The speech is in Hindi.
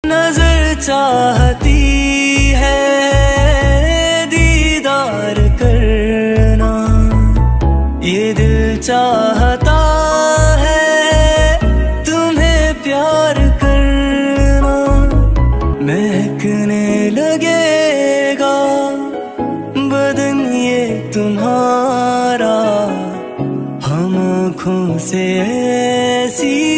नजर चाहती है दीदार करना, ये दिल चाहता है तुम्हें प्यार करना। महकने लगेगा बदन ये तुम्हारा, हम आँखों से ऐसी